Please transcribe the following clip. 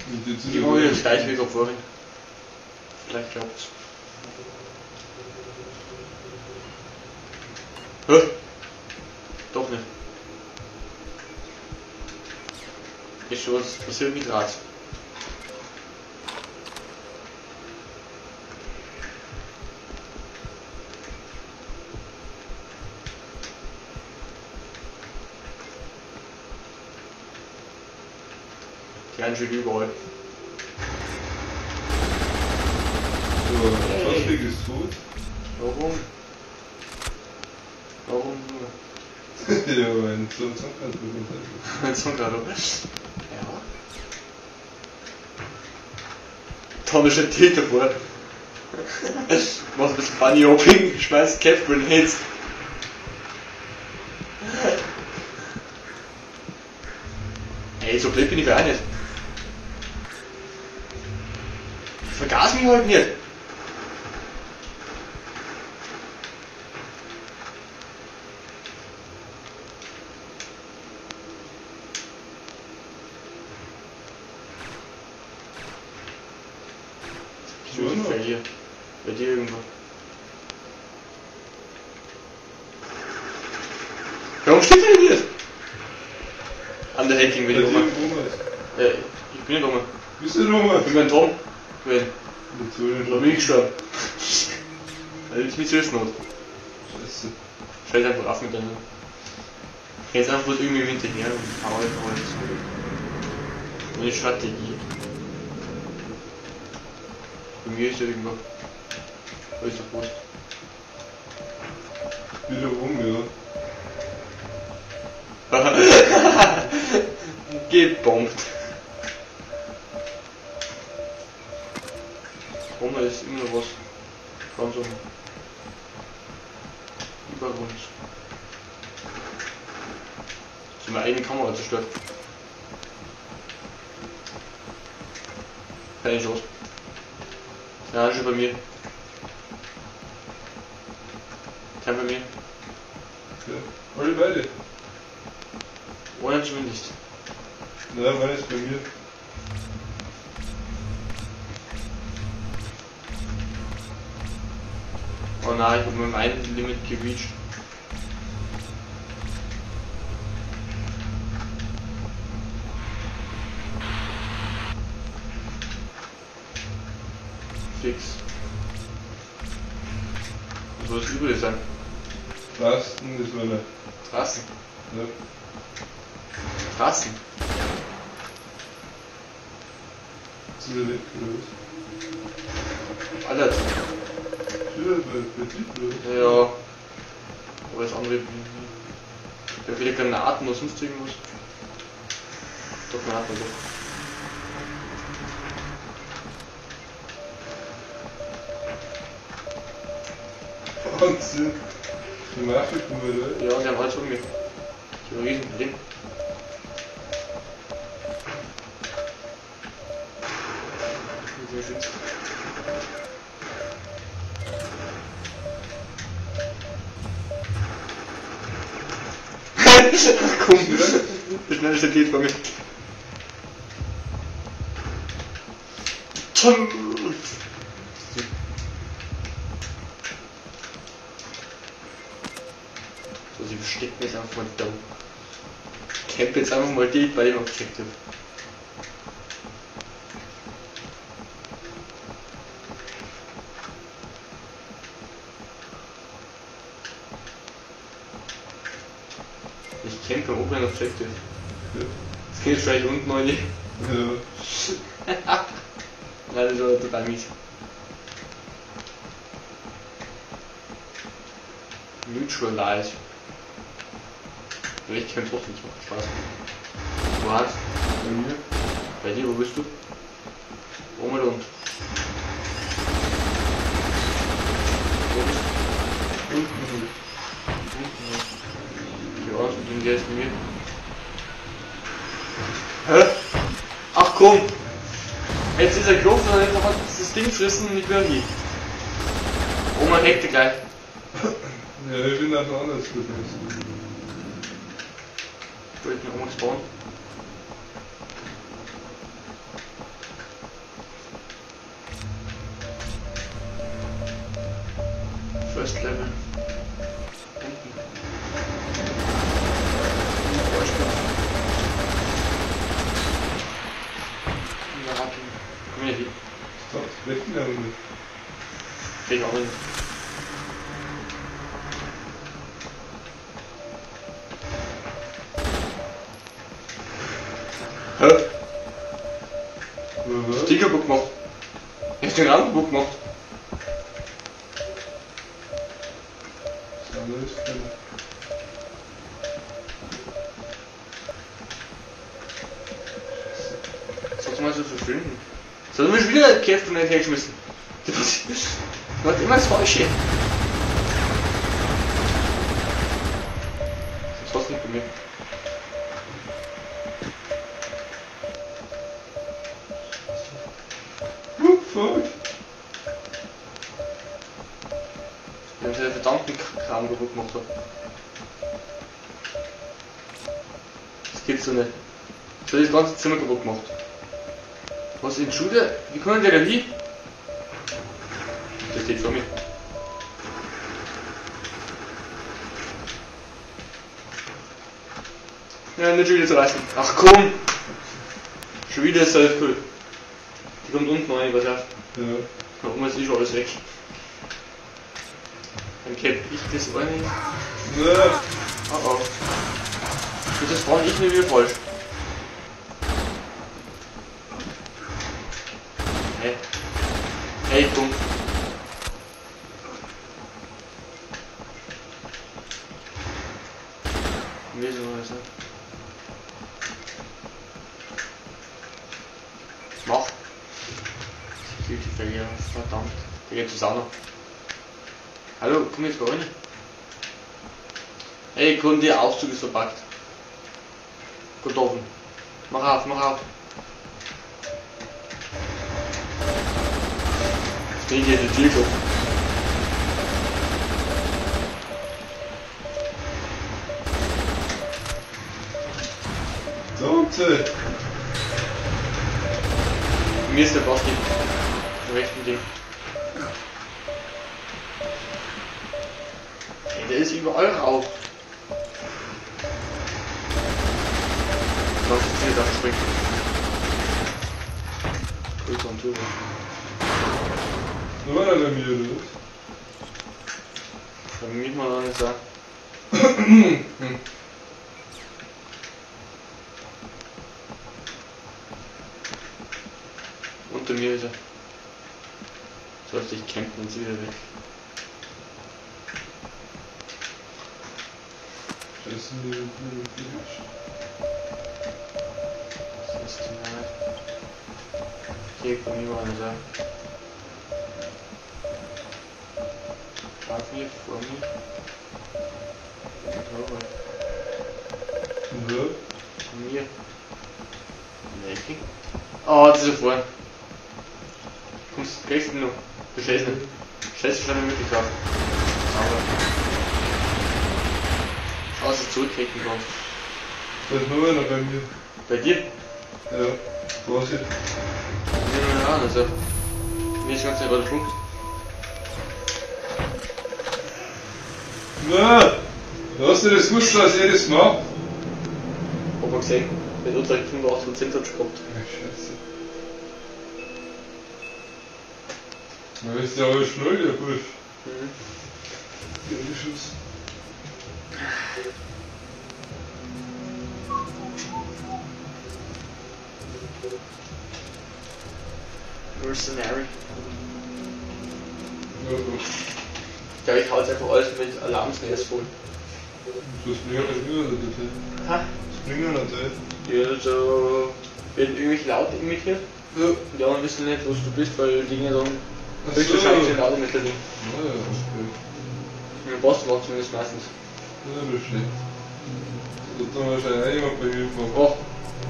Ich mache wieder den gleichen Weg auf vorhin. Vielleicht klappt's. Hä? Doch nicht. Ist schon was passiert mit Rad. Die haben schon überall. So, Plastik ist tot. Warum? Warum nur? Ja, mein Sohn sagt ganz gut. Mein Sohn gerade. Ja. Da ist ein Täter vor. Macht ein bisschen Bunny Hopping, schmeißt Cap Grenades. Ey, so blöd bin ich auch nicht. Vergaß mich halt nicht. Ich muss mich verlieren. Bei dir irgendwo. Warum steht der denn hier? An der Hacking, wenn ich oben. Ich bin nicht oben. Bist du nochmal? Ich bin beim Tom. Wenn. Natürlich. Da bin ich gestorben. Also jetzt mit Selbstnot. Scheiße. Scheiß einfach auf mit deinem. Jetzt einfach bloß irgendwie hinterher und hau einfach alles. Ohne Strategie. Bei mir ist ja irgendwo. Wo ist der Post? Wieder rum, ja. Gebombt. Oben ist immer noch was. Ganz oben. Über uns. Sind meine eigene Kamera zerstört. Keine Chance. Ja, schon bei mir. Kein bei mir. Ja. Alle beide. Oder zumindest. Na, war jetzt bei mir. Oh nein, ich hab mit meinem Limit gereached. Fix. Was soll das übrig sein? Lasten ist meine. Trassen. Ja. Trassen. Ist wieder weg, oder was? Alter. Wieder bei Betrieb, oder? Ja. Aber das andere. Ja, wieder Granaten oder sonst irgendwas. Doch, Granaten doch. Wahnsinn. Die Mache kommen wieder. Ja, die haben alles um mich. Ich habe ein Riesenproblem. Sehr schön. Komm, wie schnell ist der geht bei mir. So, sie versteckt mich jetzt einfach mal da. Camp jetzt einfach mal die, weil ich noch gecheckt habe. Ich campe oben noch gecheckt habe. Das geht vielleicht unten noch nicht. Ja. Nein, das war total mies. Neutralize. Ich kann trotzdem, es macht Spaß. Wo hast du? Bei mir? Bei dir, wo bist du? Oben oder unten? Wo bist du? Unten. Ja, so ging der jetzt mit mir. Hä? Ach komm! Jetzt ist er gelaufen und jetzt hat das Ding gefressen und ich bin hier. Oma heckte gleich. Ja, ich bin nachher anders gewesen. Ich wollte mir Oma spawnen. First Level. Unten. Komm hier hin. Das wecken wir aber nicht. Krieg auch nicht. Hä? Stickerbook gemacht. Hast du den Randbook gemacht? Das andere ist drin. Sollst du mal so verschwinden? Soll ich wieder eine Käfer nicht hergeschmissen? Das macht immer das Falsche. Das war's nicht bei mir. Fuck. Wir haben seinen verdammten Kram kaputt gemacht. Das gibt's so nicht. Ich habe das ganze Zimmer kaputt gemacht. Was in Schule? Wie kommen der da hin? Das steht vor mir. Ja, nicht schon wieder zu reißen. Ach komm! Schon wieder ist das cool. Die kommt unten rein, was auf. Ja. Da oben ist eh schon alles weg. Dann kennt ich das auch nicht. Ja. Oh oh. Das brauche ich nicht wieder falsch. Hey. Hey, komm. Wie soll das sein? Mach. Security Failure, verdammt. Der geht zusammen. Hallo, komm jetzt gar nicht. Hey, Kunde, der Aufzug ist verpackt. Gut offen. Mach auf, mach auf. Jetzt bin ich hier in die Tür gekommen. Danke. Mir ist der Basti. Im rechten Ding. Hey, der ist überall rauf. Lass uns hier da springen. Grüße und Tore. Nur war der bei mir, oder? Bei mir mal noch nicht sagen. Unter mir ist er. Sollte ich campen und sie wieder weg. Scheiße, mir geflasht. Das ist die Wahrheit. Hier, bei mir mal eine Sache. Auf mir, vor mir. Ja. Von mir. Welchen? Oh, das ist ja vorne. Kommst, kriegst du noch. Du scheißt nicht. Scheiße schon nicht wirklich drauf. Sauber. Schau, dass du zurückkriegen kannst. Da ist noch einer bei mir. Bei dir? Ja. Vorsicht. Ja, also. Mir ist ganz selber der Punkt. Na! Hast du das gewusst, dass ich das mache? Hab mal gesehen. Wenn du direkt 85% hat schon gehabt. Ach, Scheiße. Du bist ja aber schnell, der Bursch. Mhm. Ja, die Schuss. Mercenary. Ja, Ich glaube, ich hau jetzt einfach alles mit Alarmsnäs voll. das bringt ja nicht das. Ha? Das bringt ja nicht. Ja, also. Werden irgendwelche Laute imitiert. Ja. Die anderen wissen nicht, wo du bist, weil die Dinge dann Ach höchstwahrscheinlich so. sind Laute mit drin. Ja, okay. Mit Boss macht zumindest meistens. Das ist nicht schlecht. Das hat dann wahrscheinlich auch jemand bei mir gemacht. Oh,